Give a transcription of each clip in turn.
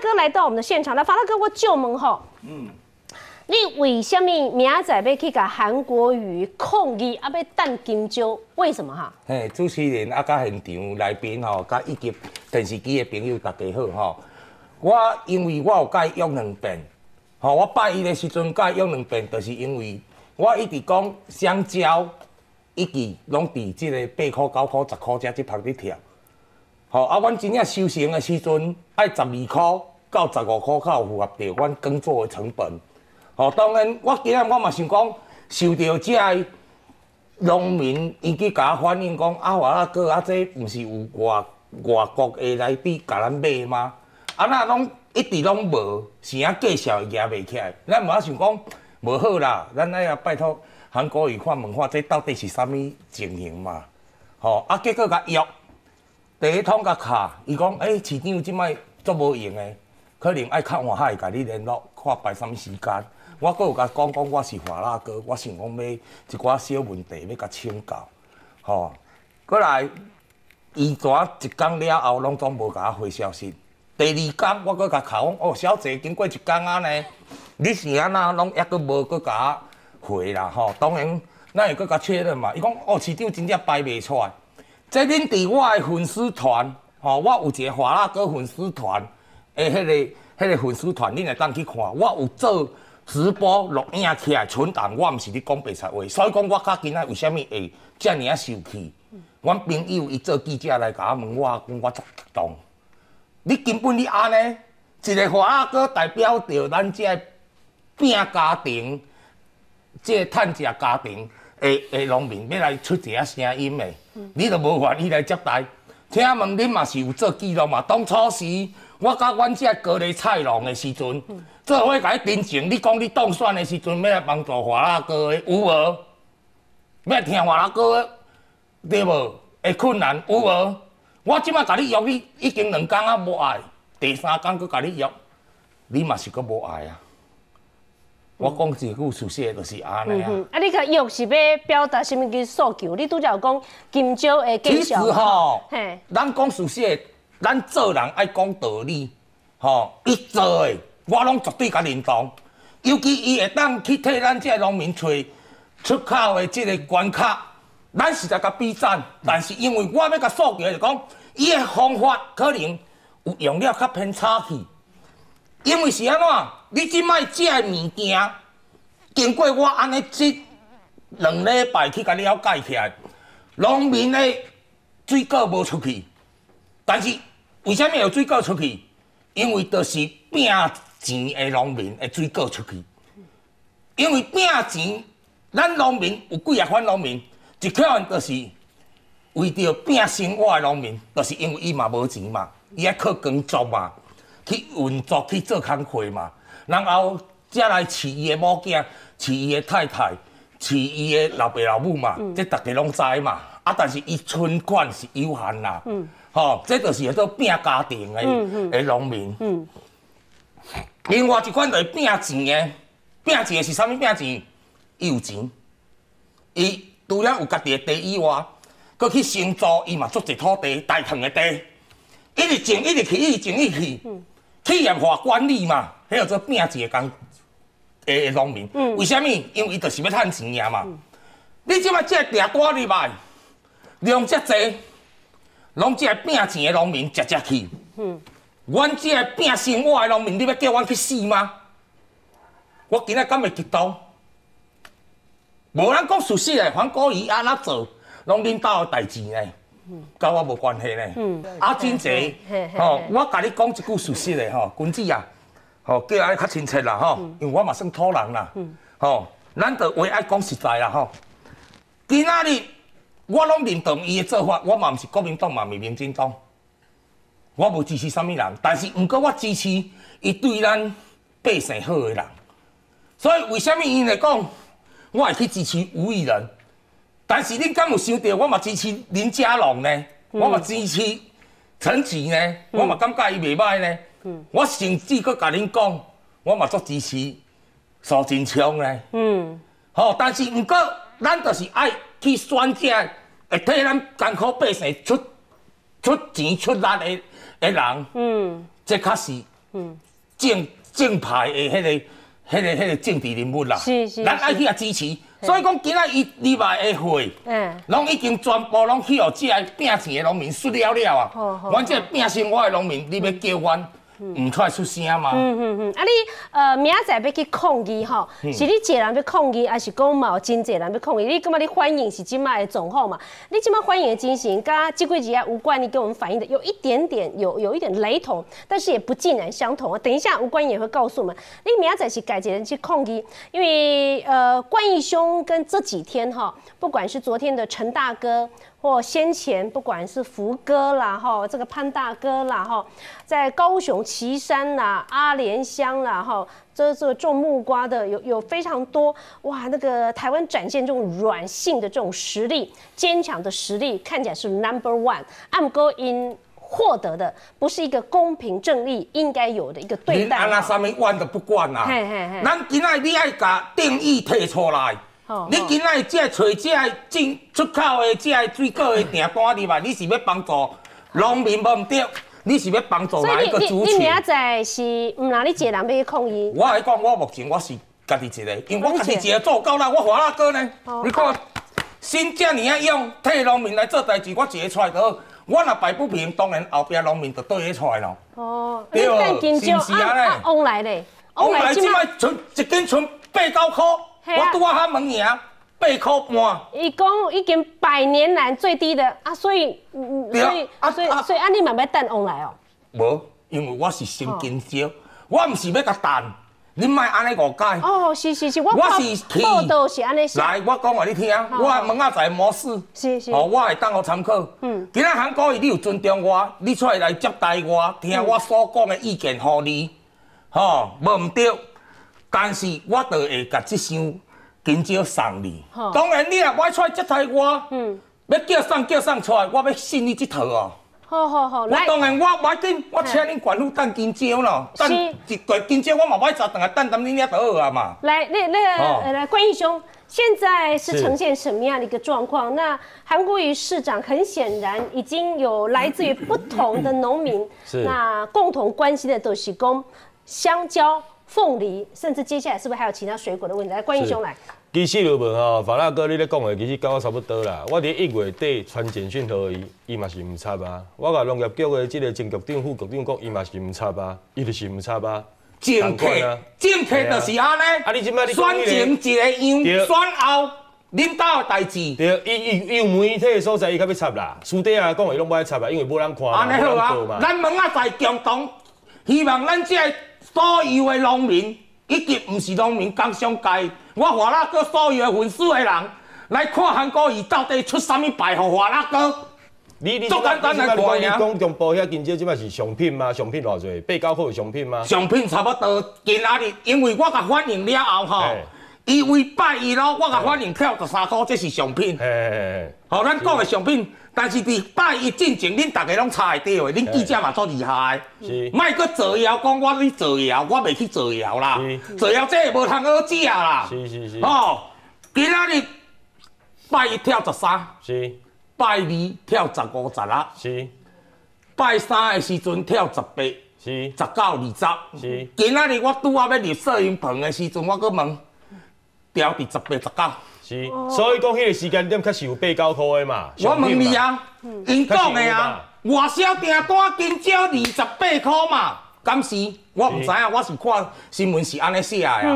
哥来到我们的现场，来，法拉哥，我就问吼，你为什么明仔要去甲韩国瑜抗议，要等金蕉？为什么哈？ 嘿，主持人啊，甲现场来宾吼，甲以及电视机的朋友，大家好吼。我因为我有甲伊约2遍，吼，我拜伊的时阵甲伊约2遍，就是因为我一直讲香蕉一季拢伫即个8块、9块、10块这旁伫跳。吼，啊，阮真正收成的时阵爱12块到15块，才有符合着阮耕作的成本。吼，当然，我今日我嘛想讲，受到这个农民伊去甲我反映讲，啊，华拉哥啊，这毋是有外国的来比甲咱买吗？啊，那拢一直拢无，是啊，介绍也袂起来。咱嘛想讲，无好啦，咱爱啊拜托韩国瑜看问看，这到底是啥物情形嘛？吼，啊，结果甲约第一通甲卡，伊讲，市长即摆足无用的，可能爱较晚海甲你联络，看排啥物时间。我阁有甲讲我是华拉哥，我想讲要一寡小问题要甲请教，吼。过来，伊怎一工了后，拢总无甲我回消息。第2工我阁甲敲讲，小姐，经过1工啊呢，你是安那拢抑阁无阁甲我回啦，吼。当然，咱会阁甲确认嘛。伊讲，市长真正排袂出来。这恁伫我的粉丝团，吼，我有一个华拉哥粉丝团，迄个粉丝团，恁会当去看，我有做。直播录影起来存档，我毋是咧讲白菜话，所以讲我较今仔为虾米会遮尔啊受气？阮朋友伊做记者来甲我问我，讲我足激动。你根本你安尼，一个华拉哥代表着咱遮拼家庭、这趁食家庭的农民要来出一下声音的，你都无愿意来接待。请问恁嘛是有做记录嘛？当初时我甲阮遮高丽菜农的时阵。做伙甲你真情，你讲你当选的时阵要来帮助华拉哥的有无？要听华拉哥的对无？的困难有无？我即摆甲你约，你已经2工啊无爱，第3工佫甲你约，你嘛是佫无爱啊！我讲一句事实就是安尼啊。 啊，你甲约是要表达什么个诉求？你拄则有讲金蕉的介绍。 其实吼，咱讲事实，咱做人爱讲道理，吼，伊做的。我拢绝对甲认同，尤其伊会当去替咱这农民找出口的这个关卡，咱是在甲比赞。但是因为我要甲诉求就是讲，伊的方法可能有用了较偏差去，因为是安怎？你即摆这个物件，经过我安尼2礼拜去甲了解起来，农民的水果无出去，但是为什么有水果出去？因为就是拼钱的农民的水果出去，因为拼钱，咱农民有几啊款农民，一可能就是为着拼生活的农民，就是因为伊嘛无钱嘛，伊爱靠工作嘛，去运作去做工课嘛，然后才来饲伊的某囝，饲伊的太太，饲伊的老爸老母嘛，这大家拢知嘛。啊，但是伊存款是有限啦，吼，这就是叫做拼家庭的农民。另外一款就是拼钱的，拼钱是啥物？拼钱，伊有钱，伊除了有家己的地以外，佮去承租，伊嘛租一土地，大屯的地，一直种，一直去，一直种，一直去。企业化管理嘛，迄叫做拼钱的工的农民。为什么？因为伊就是要趁钱尔嘛。你即摆这地大入来，量遮济，拢这拼钱的农民直去。阮这拼生活的农民，你要叫阮去死吗？我今仔敢会激动？无咱讲事实的，黄国瑜安怎做，拢恁兜的代志呢，甲我无关系呢。真济，吼，我甲你讲一句事实的吼，君子啊，吼，叫安尼较亲切啦吼，因为我嘛算土人啦，吼，咱着话爱讲实在啦吼。今仔日我拢认同伊的做法，我嘛毋是国民党，嘛毋是民进党。我无支持啥物人，但是毋过我支持伊对咱百姓好的人。所以为什么因来讲，我会去支持吴益仁？但是恁敢有想到，我嘛支持林佳龙呢？我嘛支持陈吉呢？我嘛感觉伊袂歹呢。我甚至佫甲恁讲，我嘛足支持苏贞昌呢。吼，但是毋过咱就是爱去选这会替咱艰苦百姓出钱出力的人，这较是正派的迄个政治人物啦， 是， 咱爱去支持。所以讲，今仔伊入来的会，拢已经全部拢去互这个拼钱的农民输了了啊！阮这拼生活的农民，你要叫阮唔出来出声嘛？ 啊你明仔载要去抗议吼，是你一个人要抗议，还是讲嘛有真侪人要抗议？你感觉你欢迎是即摆的总后嘛？你即摆欢迎的情形，跟这几日啊吴冠你给我们反映的有一点雷同，但是也不尽然相同啊。等一下吴冠也会告诉我们，你明仔载是改一个人去抗议，因为冠义兄跟这几天哈，不管是昨天的陈大哥。或先前不管是福哥啦，哈，这个潘大哥啦，哈，在高雄旗山啦、阿莲乡啦，哈，这种木瓜的有非常多哇，那个台湾展现这种软性的这种实力、坚强的实力，看起来是 No.1。暗哥因获得的不是一个公平正义应该有的一个对待。 安那啥物管都不管啦，咱今仔你爱甲定义提出来。你今仔只找这进出口的这水果的订单入来，你是要帮助农民无唔对，你是要帮助哪一个族群？ 你明仔载是唔拿你一个人要去抗议？ 我来讲，我目前我是家己一个，因为我家己一个做够啦，我华拉哥呢？你看，新这尼啊用替农民来做代志，我一个出来就好。我若摆不平，当然后边农民就对起出来咯。哦， 对，是不是啊？往来嘞， 往来即摆存一斤存8-9块。我拄啊遐问尔，8块半。伊讲已经100年来最低的啊，所以啊，你嘛要等往来哦？ 无，因为我是先经销，我唔是要甲等，你莫安尼误解。 哦，是，我是报道是安尼写。 来，我讲互你听，我问仔在模式， 是， 哦，我会当互参考。今仔韩国瑜你有尊重我，你出来接待我，听我所讲的意见，互你，吼，无唔对。但是我就会甲这箱金蕉送你。当然，你若我出来接待我，要叫送出来，我要信你这套哦。 好， 我当然我要紧，我请恁管府等金蕉咯，等一袋金蕉我嘛歹砸，等下等你遐就好啊嘛。 来，来，冠义兄，现在是呈现什么样的一个状况？那韩国瑜市长很显然已经有来自于不同的农民，那共同关心的都是讲香蕉。凤梨，甚至接下来是不是还有其他水果的问题？来，冠义兄来。 其实就问吼，法拉哥你咧讲的，其实跟我差不多啦。我伫1月底传简讯给伊嘛是唔插啊。我甲农业局的这个前局长、副局长讲，伊嘛是唔插啊，伊就是唔插啊。 政客就是安尼。 啊，你即摆你选前一个样，选后领导的代志。 对，伊有媒体的所在，伊较要插啦。私底下讲伊拢不爱插啊，因为无人看。 安尼好啊，咱问仔在共同，希望咱这所有的农民，以及唔是农民工商界，我华拉哥所有的粉丝的人，来看韩国瑜到底出啥物牌互华拉哥。 你足简单来看呀。讲中部遐金蕉即摆是上品吗？上品偌济？8-9块上品吗？ 上品差不多。今仔日，因为我甲反映了后吼，伊为拜一咯，我甲反映跳13块，这是上品。好，咱讲的上品。但是伫拜一进前，恁大家拢查会到的，恁记者嘛足厉害。是，莫搁造谣讲我去造谣，我袂去造谣啦。造谣这无通好食啦。是。哦，今仔日拜一跳13，是。拜二跳15、16，是。拜三的时阵跳18，是。19、20，是。今仔日我拄啊要入摄影棚的时阵，我搁问调伫18、19。 是，所以讲迄个时间点确实有8-9块的嘛。 我问你啊，因讲的啊，外销订单金蕉28块嘛，敢是？我唔知影，我是看新闻是安尼写的啊。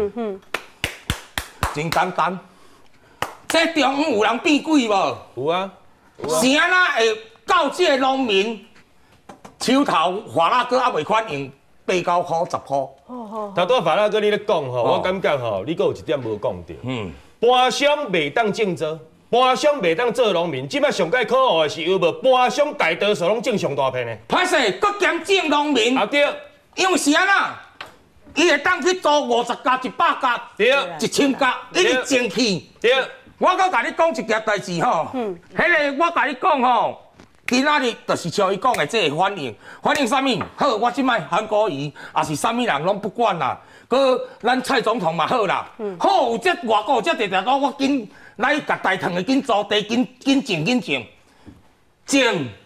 真简单，这中央有人变鬼无？ 有啊。 是安那会到这个农民手头华拉哥还未反映8-9块、10块？ 头拄法拉哥你咧讲吼，我感觉吼，你阁有一点无讲到。搬商袂当种植，搬商袂当做农民。即摆上界可恶的是有无搬商大多数拢种上大片的。 歹势，搁兼种农民。 啊对， 因为是安那，伊会当去租50甲、100甲、 对 1000甲，一直种起。 对， 我搁甲你讲一件代志吼，迄个我甲你讲吼，今仔日就是像伊讲的这个反应啥物？好，我即摆韩国瑜也是啥物人拢不管啦。搁咱蔡总统嘛好啦，好有这外国有这地方，我紧来甲大堂的紧租地紧种，种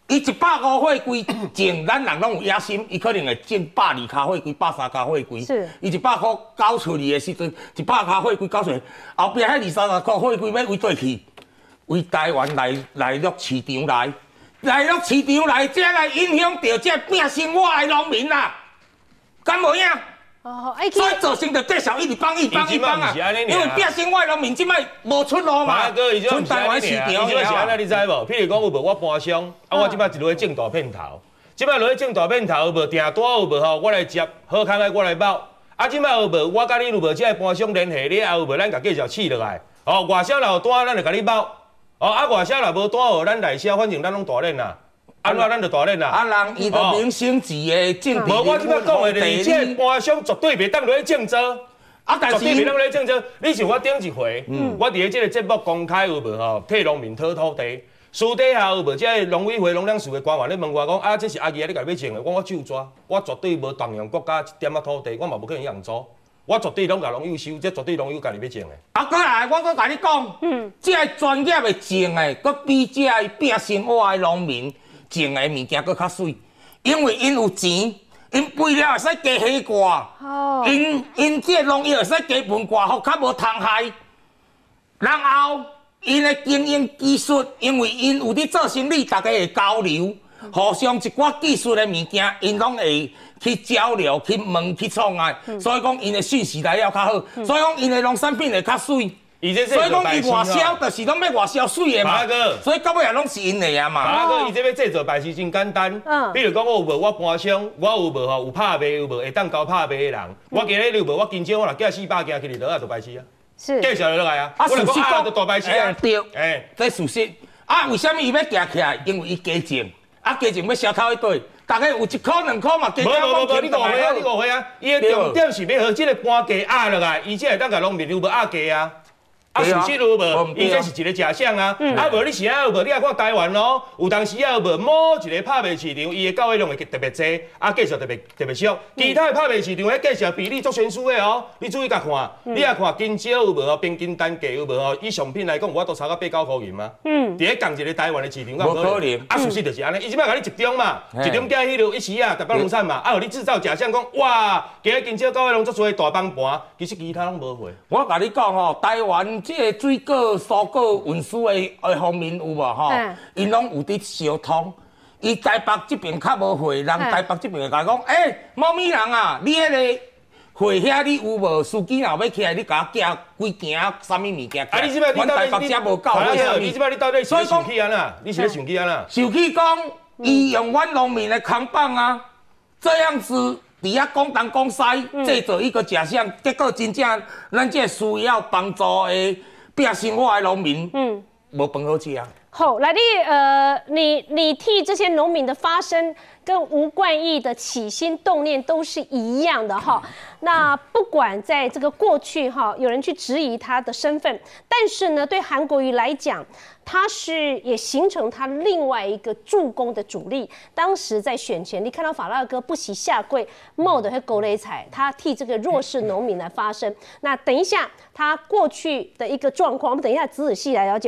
伊150块规种，咱人拢有野心，伊可能会种120卡货规、130卡货规。 是。 伊100块交出去的时阵，100卡货规交出去，后壁迄20-30块货规要为倒去？为台湾来入市场来入市场来，才来影响到这拼生活的农民啦，敢无影？哦，所以造成着继续一直帮啊，因为拼生活的农民即摆无出路嘛，出台湾市场。 伊即摆是安尼，你知无？譬如讲有无我搬商，我即摆一落去种大片头，即摆落去种大片头有无订单有无吼？我来接，好康的我来包。即摆有无？我甲你有无？即个搬商联系了后有无？咱甲继续试落来。外销若有单，咱就甲你包。外销若无单哦，咱内销，反正咱拢大练啦。安怎咱就大练啦？ 人伊就明星级的政治。 无，我即摆讲的就是，这个搬商绝对袂当落去竞争。但是绝对袂当落去竞争。你像我顶一回，我伫咧这个节目公开有无吼？替农民讨土地，私底下有无？这个农委会、农粮署的官员咧问我讲，这是阿姨你家要种的，我手抓，我绝对无动用国家一点仔土地，我嘛无可能让租。我绝对拢甲农友收，这绝对农友家己要种的。过来，我搁甲你讲，这个专业的种的，搁比这个拼生活的农民种的物件搁较水，因为因有钱，因肥料会使加下挂，因这农药会使加分挂，互较无虫害。然后因的经营技术，因为因有伫做生意，大家会交流，互相一寡技术的物件，因拢会。去交流、去问、去创啊，所以讲因的讯息来了较好，所以讲因的农产品会较水。所以讲伊外销，就是拢要外销水的嘛。所以到尾也拢是因的啊嘛。 马哥，伊这要制作白是真简单。比如讲我有无我搬商，我有无吼有拍卖有无会当交拍卖的人，我今日有无我今朝我若寄400件去你落啊，就白痴啊。 是。 介绍落来啊。 事实讲就大白痴啊。 对。这事实。为什么伊要夹起来？因为伊加种，加种要销头一堆。大概有1块2块嘛，加加无，你误会啊，你误会啊！伊的重点是要和这个搬价压落来，伊才会当甲农民有无压价啊？事实有无？伊这是一个假象啊！无你是有无？你也看台湾咯，有当时有无？某一个拍卖市场，伊的交易量会特别济，价值特别俗。其他的拍卖市场，迄价值比例足悬殊的哦。你注意甲看，你也看今朝有无？平均单价有无？以上品来讲，我都差到8-9块银嘛。伫咧共一个台湾的市场， 无可能。 事实就是安尼，伊即摆甲你集中嘛，集中加迄落一时啊，台北农产嘛，互你制造假象讲哇，今朝交易量足多大帮盘，其实其他拢无货。 我甲你讲吼，台湾这个水果、蔬果运输的方面有无吼？因拢有伫相通。伊台北这边较无货，人台北这边会甲讲，猫咪人啊，你迄个货遐你有无？司机若要起来，你甲我寄几件啥物物件？ 你即摆阮台北遮无够， 你即摆你到底是咧想起安啦？你是咧想起安啦？ 想起讲，伊用阮农民的扛棒啊，这样子。伫遐讲东讲西，制造一个假象，结果真正咱这需要帮助的拼生活的农民，无饭好吃啊。 好，来你替这些农民的发声，跟吴冠益的起心动念都是一样的哈。那不管在这个过去哈，有人去质疑他的身份，但是呢，对韩国瑜来讲，他是也形成他另外一个助攻的主力。当时在选前，你看到法拉哥不惜下跪，冒的和狗雷彩，他替这个弱势农民来发声。那等一下他过去的一个状况，我们等一下仔细来了解。